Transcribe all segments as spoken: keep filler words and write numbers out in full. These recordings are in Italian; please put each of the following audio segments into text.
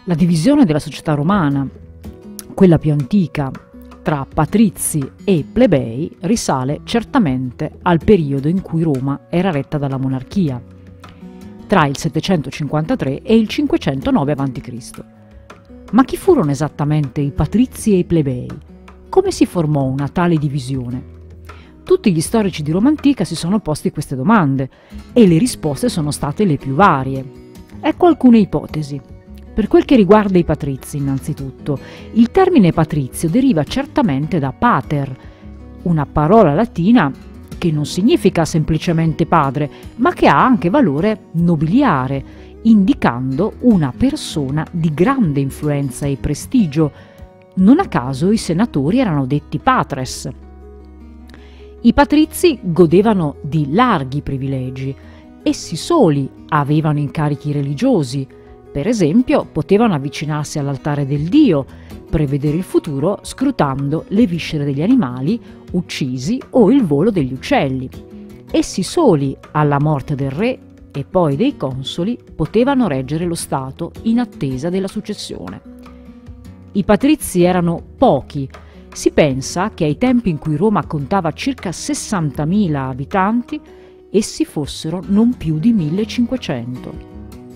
La divisione della società romana, quella più antica, tra patrizi e plebei, risale certamente al periodo in cui Roma era retta dalla monarchia, tra il settecentocinquantatré e il cinquecentonove avanti Cristo. Ma chi furono esattamente i patrizi e i plebei? Come si formò una tale divisione? Tutti gli storici di Roma antica si sono posti queste domande e le risposte sono state le più varie. Ecco alcune ipotesi. Per quel che riguarda i patrizi, innanzitutto, il termine patrizio deriva certamente da pater, una parola latina che non significa semplicemente padre, ma che ha anche valore nobiliare, indicando una persona di grande influenza e prestigio. Non a caso i senatori erano detti patres. I patrizi godevano di larghi privilegi. Essi soli avevano incarichi religiosi. Per esempio, potevano avvicinarsi all'altare del dio, prevedere il futuro scrutando le viscere degli animali uccisi o il volo degli uccelli. Essi soli, alla morte del re e poi dei consoli, potevano reggere lo Stato in attesa della successione. I patrizi erano pochi. Si pensa che ai tempi in cui Roma contava circa sessantamila abitanti, essi fossero non più di millecinquecento.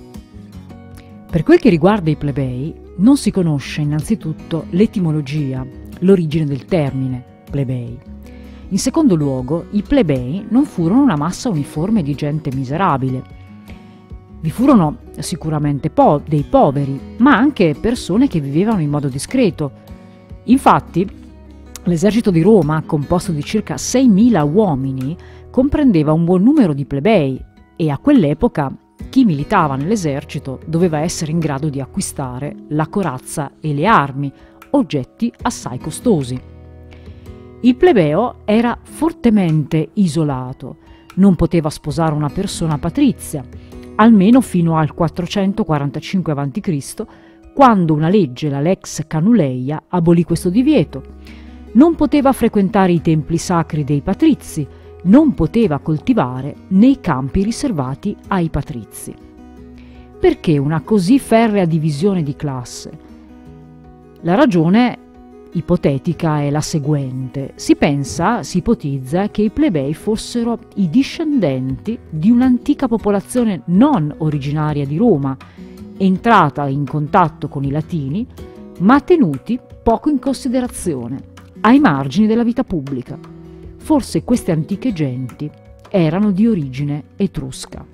Per quel che riguarda i plebei, non si conosce innanzitutto l'etimologia, l'origine del termine plebei. In secondo luogo, i plebei non furono una massa uniforme di gente miserabile. Vi furono sicuramente po- dei poveri, ma anche persone che vivevano in modo discreto. Infatti, l'esercito di Roma, composto di circa seimila uomini, comprendeva un buon numero di plebei e a quell'epoca chi militava nell'esercito doveva essere in grado di acquistare la corazza e le armi, oggetti assai costosi. Il plebeo era fortemente isolato, non poteva sposare una persona patrizia, almeno fino al quattrocentoquarantacinque avanti Cristo, quando una legge, la Lex Canuleia, abolì questo divieto. Non poteva frequentare i templi sacri dei patrizi, non poteva coltivare nei campi riservati ai patrizi. Perché una così ferrea divisione di classe? La ragione ipotetica è la seguente. Si pensa, si ipotizza che i plebei fossero i discendenti di un'antica popolazione non originaria di Roma, entrata in contatto con i latini, ma tenuti poco in considerazione, ai margini della vita pubblica. Forse queste antiche genti erano di origine etrusca.